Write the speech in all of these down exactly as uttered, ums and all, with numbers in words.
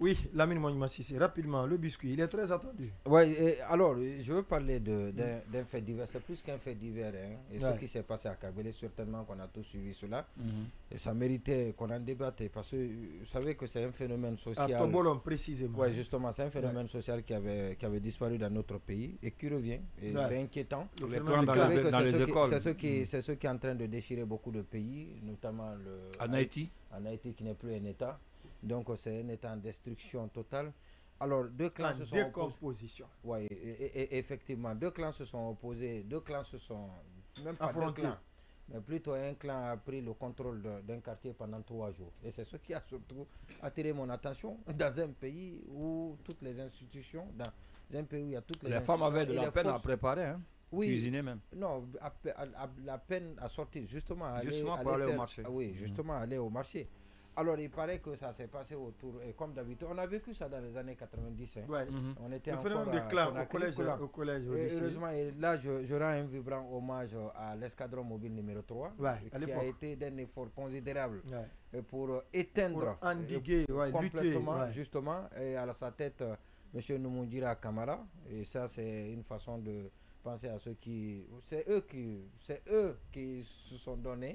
Oui, Lamine Mounima Sissé, rapidement, le biscuit, il est très attendu. Oui, alors, je veux parler d'un mm. fait divers. C'est plus qu'un fait divers. Hein, et ouais. ce qui s'est passé à Kabylie, certainement qu'on a tous suivi cela. Mm -hmm. Et ça méritait qu'on en débatte. Parce que vous savez que c'est un phénomène social. À Tobolon, précisément. Oui, justement, c'est un phénomène ouais. social qui avait, qui avait disparu dans notre pays et qui revient. Et ouais. c'est inquiétant. Dans les, dans les écoles. C'est ce, qui, mm. ce qui est en train de déchirer beaucoup de pays, notamment le, en Haïti. En Haïti, qui n'est plus un État. Donc c'est un état en destruction totale. Alors deux clans en se sont décomposition. Oui, effectivement, deux clans se sont opposés, deux clans se sont même pas deux clans, mais plutôt un clan a pris le contrôle d'un quartier pendant trois jours. Et c'est ce qui a surtout attiré mon attention dans un pays où toutes les institutions, dans un pays où il y a toutes les, les femmes avaient de la peine forces, à préparer, hein. Oui, cuisiner même. Non, à, à, à, la peine à sortir justement, aller, justement aller pour aller faire, au marché. Oui, justement mmh. aller au marché. Alors, il paraît que ça s'est passé autour, et comme d'habitude, on a vécu ça dans les années quatre-vingt-dix. Hein. Ouais. Mm-hmm. On était le encore phénomène de clan au collège, au collège. Au et heureusement, et là, je, je rends un vibrant hommage à l'escadron mobile numéro trois, ouais, qui a été d'un effort considérable ouais. pour éteindre, pour endiguer, pour ouais, complètement, lutter, ouais. justement, et à sa tête, M. Noumoundira Kamara. Et ça, c'est une façon de penser à ceux qui... C'est eux qui, c'est eux qui se sont donnés.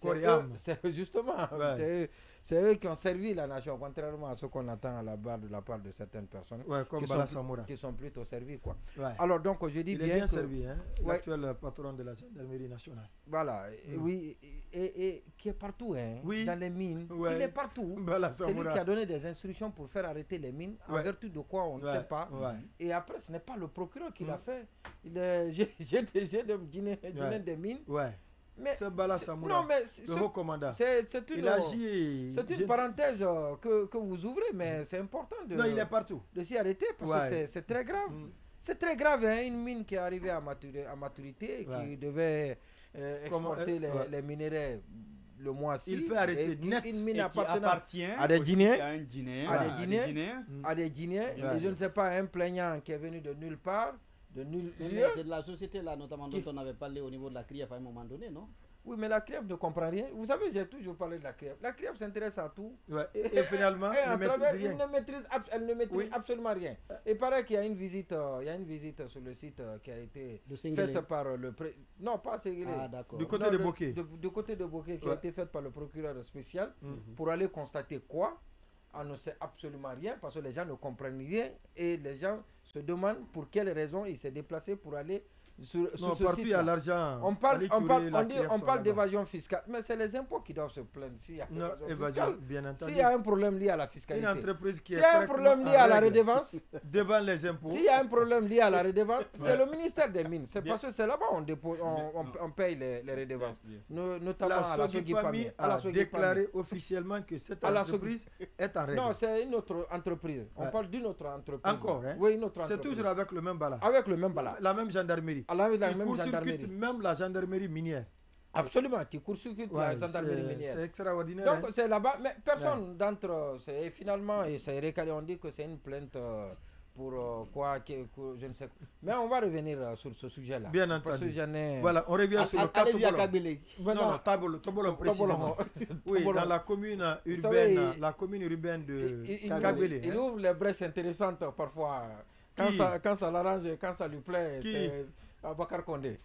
C'est justement, ouais. c'est eux qui ont servi la nation, contrairement à ce qu'on attend à la barre de la part de certaines personnes ouais, comme qui, sont, qui sont plutôt servis. Quoi. Ouais. Alors donc je dis Il bien, est bien que, servi, hein, ouais. l'actuel patron de la gendarmerie nationale. Voilà, mm. et, oui, et, et, et qui est partout, hein, oui. dans les mines, ouais. il est partout. C'est lui qui a donné des instructions pour faire arrêter les mines, en ouais. vertu de quoi on ne ouais. sait pas. Ouais. Et après, ce n'est pas le procureur qui mm. l'a fait. J'ai des Guinéens ouais. des mines. Ouais. C'est Bala Samoura, non, mais le haut commandant. C'est une, il agit, c'est une parenthèse que, que vous ouvrez, mais c'est important de, non, il est partout. de s'y arrêter parce ouais. que c'est très grave. Mm. C'est très grave, hein, une mine qui est arrivée à, maturité, à maturité et ouais. qui devait euh, exporter euh, les, ouais. les minéraux le mois-ci. Il fait arrêter et, net. Une mine et qui appartient à des Guinéens, à un Guinéen, à des Guinéens, à des Guinéens, à des Guinéens ouais. et je ne sais pas, un plaignant qui est venu de nulle part. C'est de la société là, notamment dont on avait parlé au niveau de la C R I F à un moment donné, non? Oui, mais la C R I F ne comprend rien. Vous savez, j'ai toujours parlé de la C R I F. La C R I F s'intéresse à tout. Ouais. Et, et finalement, et elle, ne travers, rien. Il ne maîtrise, elle ne maîtrise oui. absolument rien. Il paraît qu'il y a une visite, euh, il y a une visite sur le site euh, qui a été faite par euh, le pré... non pas Séguélé. Ah, d'accord. Du côté non, de Bokeh. Du côté de Bokeh, qui ouais. a été faite par le procureur spécial mm-hmm. pour aller constater quoi. On ne sait absolument rien parce que les gens ne comprennent rien et les gens se demandent pour quelles raisons il s'est déplacé pour aller sur, non, sur ce partout site. Il y a l'argent. On parle, on parle, on dit, on parle d'évasion fiscale, mais c'est les impôts qui doivent se plaindre. S'il y a non, évasion, bien entendu. S'il y a un problème lié à la fiscalité. Une entreprise qui est s'il y a un problème lié à la redevance, devant les impôts. S'il y a un problème lié à la redevance, c'est le ministère des Mines. C'est parce que c'est là-bas on dépose, on, on, on paye les, les redevances. Nous, notamment la à la Sogipami a déclaré officiellement que cette entreprise est en règle. Non, c'est une autre entreprise. On parle d'une autre entreprise. Encore, hein? Oui, une autre entreprise. C'est toujours avec le même bala. Avec le même bala. La même gendarmerie. La même gendarmerie. Même la gendarmerie minière. Absolument, qui court-circuite ouais, la gendarmerie minière. C'est extraordinaire. Donc hein? c'est là-bas, mais personne ouais. d'entre, et finalement, et c'est récalé, on dit que c'est une plainte euh, pour euh, quoi, que, que, je ne sais quoi. Mais on va revenir euh, sur ce sujet-là. Bien entendu. Ai... Voilà, on revient a, sur le cas Kabylie. Non, non, Tabolo, Tobolon précisément. Oui, dans la commune urbaine, savez, la commune urbaine de Kabylie. Il, il, il ouvre les brèches intéressantes parfois. Quand Qui? ça, quand ça l'arrange, quand ça lui plaît, c'est Bakar Condé.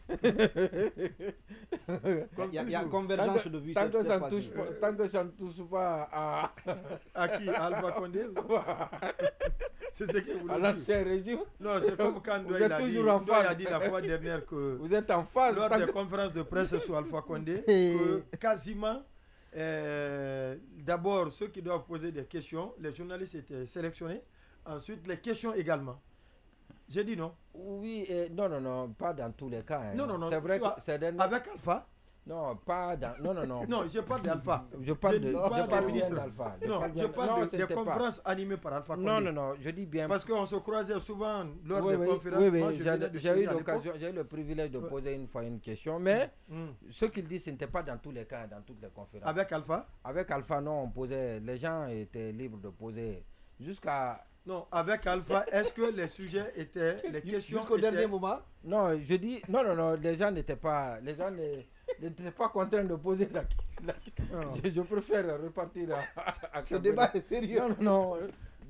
Il y a, y a convergence de vues. Tant que ça ne touche, touche pas à... à qui? À Alpha Condé? C'est ce que vous à l'ancien régime. Non, c'est comme quand Ndoye a dit, a dit la fois dernière que... Vous êtes en phase. Lors des conférences de presse sur Alpha Condé, que quasiment... Euh, d'abord, ceux qui doivent poser des questions, les journalistes étaient sélectionnés. Ensuite, les questions également. J'ai dit non. Oui, euh, non, non, non, pas dans tous les cas. Hein. Non, non, non. C'est vrai que c'est des... Avec Alpha. Non, pas dans... Non, non, non. non, je parle d'Alpha. Je parle de... pas de pas ministre d'Alpha. Non, je parle non, de, des conférences pas. animées par Alpha Condé. Non, non, non, je dis bien... Parce qu'on se croisait souvent lors oui, des oui, conférences. Oui, oui, j'ai eu l'occasion, j'ai eu le privilège de poser une fois une question, mais mm. ce qu'il dit, ce n'était pas dans tous les cas, dans toutes les conférences. Avec Alpha? Avec Alpha, non, on posait... Les gens étaient libres de poser jusqu'à... Non, avec Alpha, est-ce que les sujets étaient, les questions jusqu'au étaient... dernier moment? Non, je dis, non, non, non, les gens n'étaient pas, les gens n'étaient pas contraints de poser la question. Je, je préfère repartir à, à Ce débat est sérieux. Non, non, non.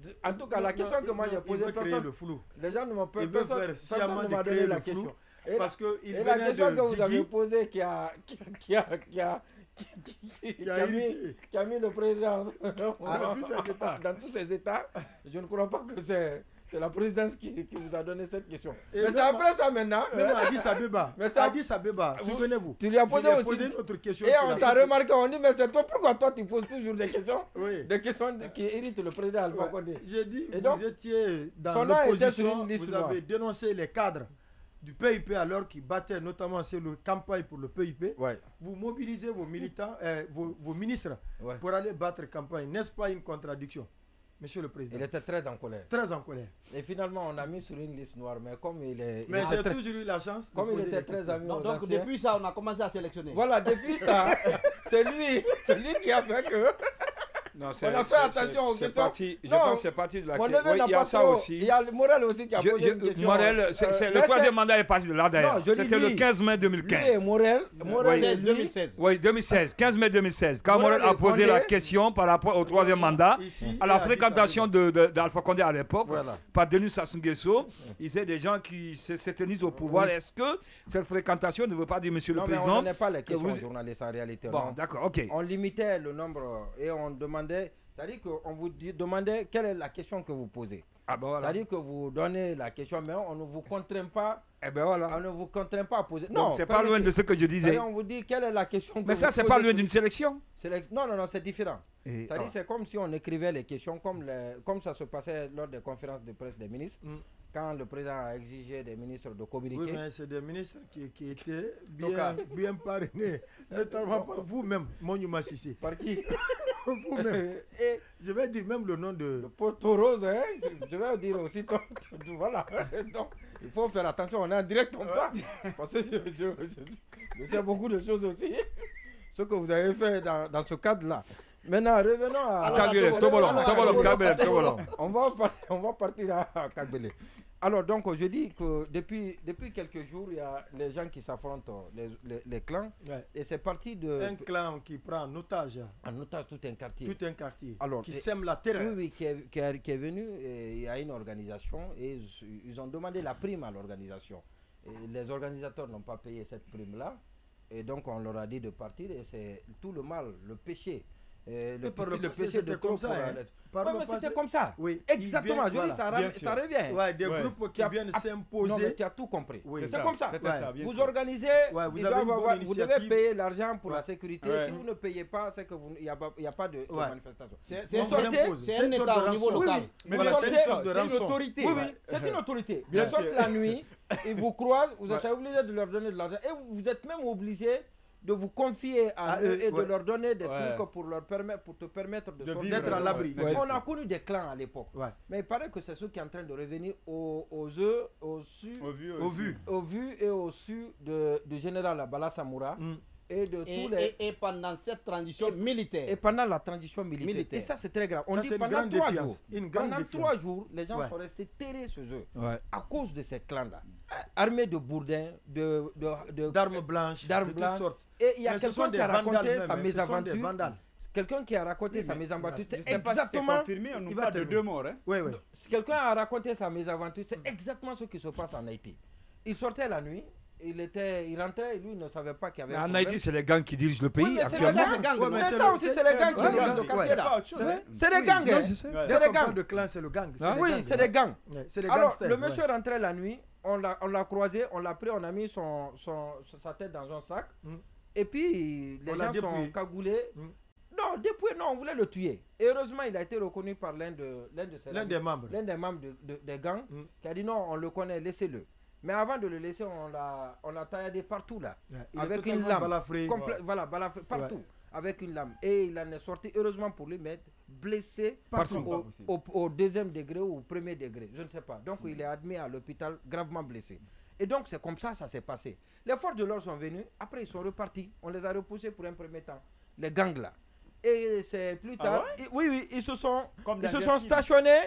En tout cas, la question que moi j'ai posée, personne, le flou. les gens ne m'ont pas personne, personne ne m'a donné la question. Et parce que il et la question que vous avez posée qui a, qui, qui a, qui a, qui, qui, qui, a, mis, qui a mis le président ah, dans, tous ces états, dans tous ces états, je ne crois pas que c'est... C'est la présidence qui, qui vous a donné cette question. Et mais c'est après ça maintenant. Même Addis Abeba. Mais ça, Addis Abeba, souvenez-vous. Tu lui as posé aussi posé une autre question. Et on t'a remarqué, on dit, mais c'est toi, pourquoi toi tu poses toujours des questions oui. Des questions qui irritent le président Alpha Condé. J'ai dit, et donc, vous étiez dans l'opposition, vous avez dénoncé les cadres du P I P alors qu'ils battaient notamment sur la campagne pour le P I P. Ouais. Vous mobilisez vos militants, euh, vos, vos ministres ouais. pour aller battre campagne. N'est-ce pas une contradiction? Monsieur le Président. Il était très en colère. Très en colère. Et finalement, on a mis sur une liste noire, mais comme il est... Mais j'ai très... toujours eu la chance de Comme poser il était très ami Donc, donc depuis ça, on a commencé à sélectionner. Voilà, depuis ça, c'est lui, c'est lui qui a fait que... Non, on a fait attention aux questions. Parti, je non, pense que c'est parti de la question. Oui, il y a ça trop, aussi. Il y a Morel aussi qui a je, posé je, une question. Morel, c'est, c'est, euh, le troisième mandat est parti de là d'ailleurs. C'était le quinze mai deux mille quinze. Lui et Morel, Morel oui. deux mille seize. Oui, deux mille seize, quinze mai deux mille seize. Quand Morel, Morel a posé Condé, la question par rapport au troisième mandat, ici, à la fréquentation de, de, d'Alpha Condé à l'époque, voilà. par Denis Sassou Nguesso, il y a des gens qui s'éternisent au pouvoir. Oui. Est-ce que cette fréquentation ne veut pas dire, monsieur non, le Président... Non, mais on n'est pas les questions vous... journalistes en réalité. Bon, d'accord, ok. On limitait le nombre et on demandait... C'est-à-dire qu'on vous dit, demandait quelle est la question que vous posez. Ah ben voilà. C'est-à-dire que vous donnez la question, mais on ne vous contraint pas. Eh ben voilà. On ne vous contraint pas à poser. Non, non c'est pas loin de ce que je disais. On vous dit quelle est la question que mais vous ça, c'est pas loin d'une sélection. Sélec... Non, non, non, c'est différent. Et... C'est-à-dire, ah. c'est comme si on écrivait les questions, comme, les... comme ça se passait lors des conférences de presse des ministres. Mm. Quand le président a exigé des ministres de communiquer. Oui, mais c'est des ministres qui, qui étaient bien, bien parrainés, notamment par vous-même, Monument Sissé. Par qui? Vous-même. Et je vais dire même le nom de... Le Porto Rose, hein? je, je vais dire aussi, ton, ton, voilà. Donc, il faut faire attention, on est en direct comme ça. Parce que je, je, je, je sais beaucoup de choses aussi. Ce que vous avez fait dans, dans ce cadre-là. Maintenant, revenons à... Kagbele, Tobolom, Tobolom, Kagbele, Tobolom. On va partir à Kagbele. Alors, donc, je dis que depuis, depuis quelques jours, il y a les gens qui s'affrontent, les, les, les clans. Ouais. Et c'est parti de... Un clan qui prend en otage. En otage tout un quartier. Tout un quartier. Alors, qui et, sème la terreur. Oui, oui, qui est, qui est, qui est venu. Et il y a une organisation et ils, ils ont demandé la prime à l'organisation. Et les organisateurs n'ont pas payé cette prime-là. Et donc, on leur a dit de partir. Et c'est tout le mal, le péché. Et le, par le, le péché de comme ça. Hein. Par ouais, mais c'était comme ça. Oui. Exactement. Viennent, je dis, voilà. ça, ça revient. Ouais, des ouais. groupes qui viennent s'imposer. Non, mais tu as tout compris. Oui. C'est comme ça. Ouais. ça vous sûr. organisez, ouais, vous, avez avoir, vous devez payer l'argent pour ouais. la sécurité. Ouais. Si vous ne payez pas, c'est qu'il n'y a, a pas de, de ouais. manifestation. C'est un État au niveau local. C'est une autorité. Oui, oui, c'est une autorité. Bien sûr, la nuit, ils vous croisent, vous êtes obligé de leur donner de l'argent. Et vous êtes même obligé de vous confier à, à eux et ouais. de leur donner des ouais. trucs pour, leur permettre, pour te permettre de, de d'être à l'abri. Ouais. On a connu des clans à l'époque. Ouais. Mais il paraît que c'est ceux qui sont en train de revenir aux, aux œufs, au su, au vu, au vu. Au vu et au su de, du général Bala Samoura. Mm. Et, de et, tous les... et, et pendant cette transition et, militaire. Et pendant la transition militaire. militaire. Et ça, c'est très grave. On ça, dit pendant trois défiance. jours. Une pendant défiance. trois jours, les gens ouais. sont restés terrés chez eux. Ouais. À cause de ces clans-là. Armés de bourdins, de, de, de, d'armes blanches, d'armes de blanches. toutes sortes. Et il y a quelqu'un qui a raconté sa mésaventure. Quelqu'un qui a raconté oui, sa mésaventure, c'est exactement... confirmé, on nous parle de deux morts. Hein. Oui, oui. Quelqu'un a raconté sa mésaventure, c'est exactement ce qui se passe en Haïti. Il sortait la nuit. Il, était, il rentrait et lui il ne savait pas qu'il y avait un en Haïti, c'est les gangs qui dirigent le pays oui, actuellement. Ça, c'est gang, ouais, mais ça aussi, c'est les gangs qui dirigent le quartier là. C'est des gangs. C'est des gangs. de clan, c'est le gang. Oui, c'est des gangs. Alors, le monsieur rentrait la nuit, on l'a croisé, on l'a pris, on a mis son, son, sa tête dans un sac. Et puis, les gens sont cagoulés. Non, depuis, non, on voulait le tuer. Et heureusement, il a été reconnu par l'un de, l'un de ses l'un des membres. L'un des membres de, de, des gangs qui a dit non, on le connaît, laissez-le. Mais avant de le laisser, on l'a, on l'a taillé partout là, ouais, avec une lame, balafré, complè- ouais. voilà, balafré, partout, ouais. avec une lame. Et il en est sorti, heureusement pour lui, mais blessé partout, au, au, au deuxième degré ou au premier degré, je ne sais pas. Donc mmh. il est admis à l'hôpital gravement blessé. Et donc c'est comme ça, ça s'est passé. Les forces de l'ordre sont venues, après ils sont repartis, on les a repoussés pour un premier temps, les gangs là. Et c'est plus tard, ah ouais ils, oui, oui, ils se sont, ils se sont stationnés.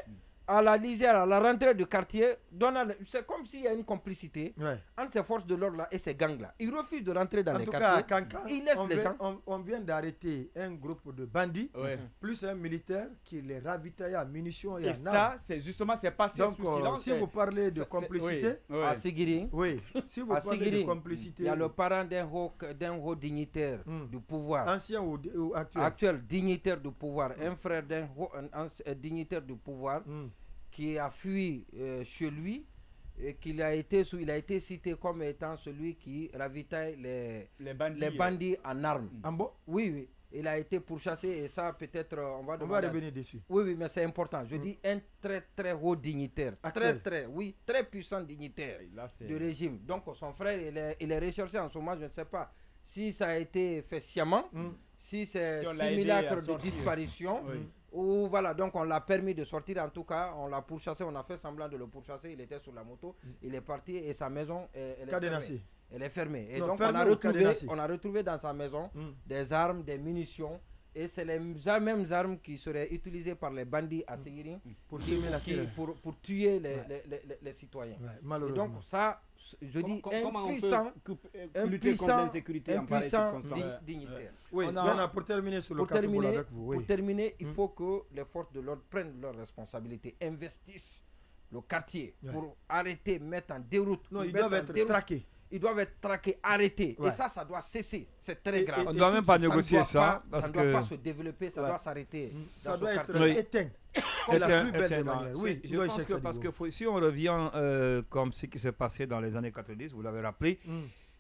à la lisière, à la rentrée du quartier, c'est comme s'il y a une complicité ouais. entre ces forces de l'ordre là et ces gangs là. Ils refusent de rentrer dans en les tout quartiers. Cas, quand, quand ils laissent on les vient, gens. On, on vient d'arrêter un groupe de bandits, ouais. plus un militaire qui les ravitaille en munitions et, et en ça, c'est justement, c'est passé Donc, sous silence. si vous parlez de ça, complicité, oui, oui. à Sigiri, oui, si vous à parlez Sigiri, de complicité, il y a le parent d'un haut, d'un haut dignitaire mm. du pouvoir, ancien ou, ou actuel, actuel dignitaire du pouvoir, mm. un frère d'un haut un, un, un dignitaire du pouvoir mm. qui a fui euh, chez lui et qu'il a été sous, il a été cité comme étant celui qui ravitaille les, les bandits, les bandits en armes. En bon? Oui, oui. Il a été pourchassé et ça peut-être on va on va revenir dessus. Oui, oui, mais c'est important. Je mm. dis un très très haut dignitaire, actuel. très très, oui, très puissant dignitaire là, du régime. Donc son frère, il est, il est recherché en ce moment, je ne sais pas si ça a été fait sciemment, mm. si c'est si simulacre de disparition. Oui. Ou voilà, donc on l'a permis de sortir, en tout cas, on l'a pourchassé, on a fait semblant de le pourchasser, il était sur la moto, mm. il est parti et sa maison, elle, elle est fermée. Elle est fermée. Et non, donc on a, retrouvé, on a retrouvé dans sa maison mm. des armes, des munitions, et c'est les mêmes armes qui seraient utilisées par les bandits à Sigiri mm. pour, pour, pour tuer les, ouais. les, les, les citoyens. Ouais, malheureusement. Et donc ça, je dis, comment, un comment puissant, un puissant, un puissant dignitaire. Ouais. Oui, on a, pour terminer sur le pour terminer, avec vous. Oui. Pour terminer, il mm. faut que les forces de l'ordre prennent leurs responsabilités, investissent le quartier ouais. pour arrêter, mettre en déroute. Non, ils doivent être déroute. traqués. Ils doivent être traqués, arrêtés. Ouais. Et ça, ça doit cesser. C'est très et, grave. Et, on ne doit même pas ça négocier ça. Pas, parce ça ne que... doit pas se développer, ça ouais. doit s'arrêter. Mmh. Ça doit être quartier. éteint. Comme éteint, la plus belle éteint, des manières. Oui, je pense que parce que faut, si on revient euh, comme ce qui s'est passé dans les années quatre-vingt-dix, vous l'avez rappelé, mmh.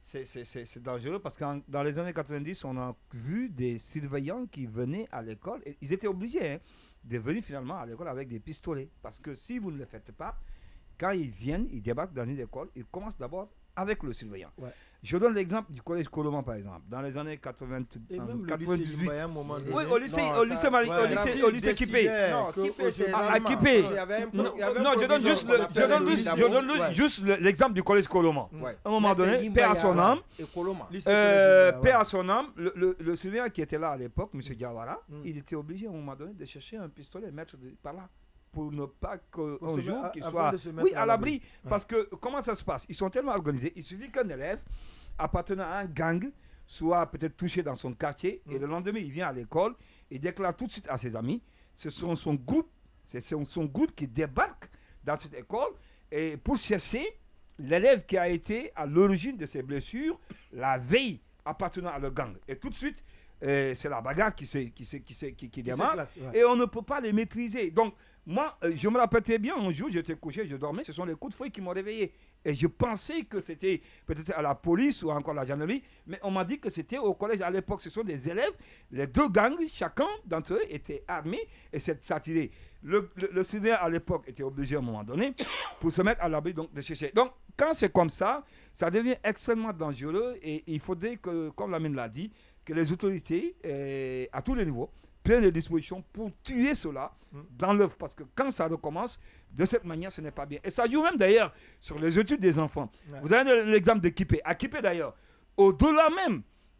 c'est dangereux parce que dans les années quatre-vingt-dix, on a vu des surveillants qui venaient à l'école. Ils étaient obligés hein, de venir finalement à l'école avec des pistolets. Parce que si vous ne le faites pas, quand ils viennent, ils débarquent dans une école, ils commencent d'abord avec le surveillant. Ouais. Je donne l'exemple du collège Koloman par exemple. Dans les années quatre-vingt-dix, et même quatre-vingt-dix-huit. Le lycée un moment oui, au lycée, non, au lycée, ouais, au lycée, au lycée Kipé. Non, Kipé, à Kipé. Non, je donne juste, le, je donne juste, je donne ouais. juste l'exemple du collège Koloman. Ouais. À un moment donné, paix à son âme, euh, paix à son âme, le, le, le surveillant qui était là à l'époque, M. Diawara, mm. il était obligé à un moment donné de chercher un pistolet et mettre de, par là. Pour ne pas qu'un jour qu'il soit oui, à l'abri. Ouais. Parce que comment ça se passe? Ils sont tellement organisés. Il suffit qu'un élève appartenant à un gang soit peut-être touché dans son quartier mmh. et le lendemain il vient à l'école et déclare tout de suite à ses amis. Ce sont son groupe, c'est son, son groupe qui débarque dans cette école et pour chercher l'élève qui a été à l'origine de ces blessures la veille appartenant à le gang. Et tout de suite, euh, c'est la bagarre qui, qui, qui, qui, qui, qui, qui démarre ouais. et on ne peut pas les maîtriser. Donc, moi, euh, je me rappelle très bien, un jour, j'étais couché, je dormais, ce sont les coups de fouet qui m'ont réveillé. Et je pensais que c'était peut-être à la police ou encore à la gendarmerie, mais on m'a dit que c'était au collège à l'époque. Ce sont des élèves, les deux gangs, chacun d'entre eux était armé et s'est attiré. Le, le, le surveillant à l'époque était obligé à un moment donné pour se mettre à l'abri donc de chercher. Donc, quand c'est comme ça, ça devient extrêmement dangereux et il faudrait que, comme Lamine l'a dit, que les autorités, euh, à tous les niveaux, prennent les dispositions pour tuer cela mmh. dans l'œuvre. Parce que quand ça recommence, de cette manière, ce n'est pas bien. Et ça joue même d'ailleurs sur les études des enfants. Ouais. Vous avez l'exemple de Kipé. À Kipé d'ailleurs, au-delà même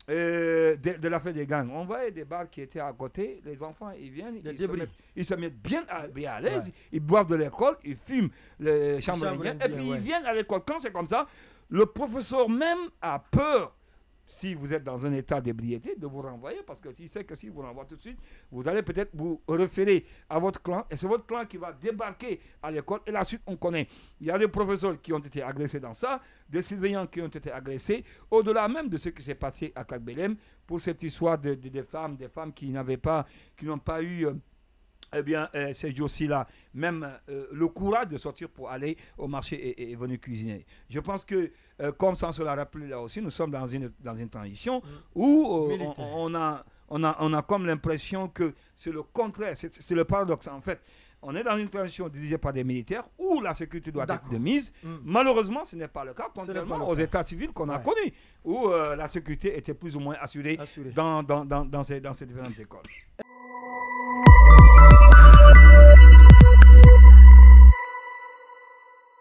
euh, de, de l'affaire des gangs, on voyait des bars qui étaient à côté, les enfants, ils viennent, ils se, mettent, ils se mettent bien à, bien à l'aise, ouais. ils boivent de l'école, ils fument les chambres indiennes, et puis ouais. ils viennent à l'école. Quand c'est comme ça, le professeur même a peur, si vous êtes dans un état d'ébriété, de vous renvoyer, parce que s'il sait que si vous renvoie tout de suite, vous allez peut-être vous référer à votre clan, et c'est votre clan qui va débarquer à l'école, et la suite, on connaît. Il y a des professeurs qui ont été agressés dans ça, des surveillants qui ont été agressés, au-delà même de ce qui s'est passé à Kagbelem, pour cette histoire de, de, de femmes, des femmes qui n'avaient pas, qui n'ont pas eu... Euh, eh bien, euh, ces jours-ci-là, même euh, le courage de sortir pour aller au marché et, et venir cuisiner. Je pense que, euh, comme sans se l'a rappelé là aussi, nous sommes dans une, dans une transition mmh. où euh, on, on, a, on, a, on a comme l'impression que c'est le contraire, c'est le paradoxe. En fait, on est dans une transition dirigée par des militaires où la sécurité doit être de mise. Mmh. Malheureusement, ce n'est pas le cas, contrairement aux états civils qu'on ouais. a connus, où euh, la sécurité était plus ou moins assurée, assurée. Dans, dans, dans, dans, ces, dans ces différentes écoles.